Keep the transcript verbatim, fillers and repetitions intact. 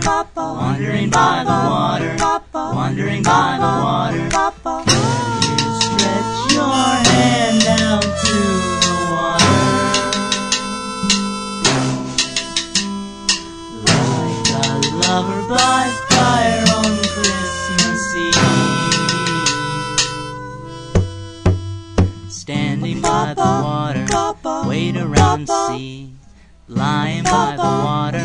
wandering by the water, wandering by the water. Can you stretch your hand down to the water? Like a lover by fire on Christmas Eve, standing by the water, wait around and see, lying by the water.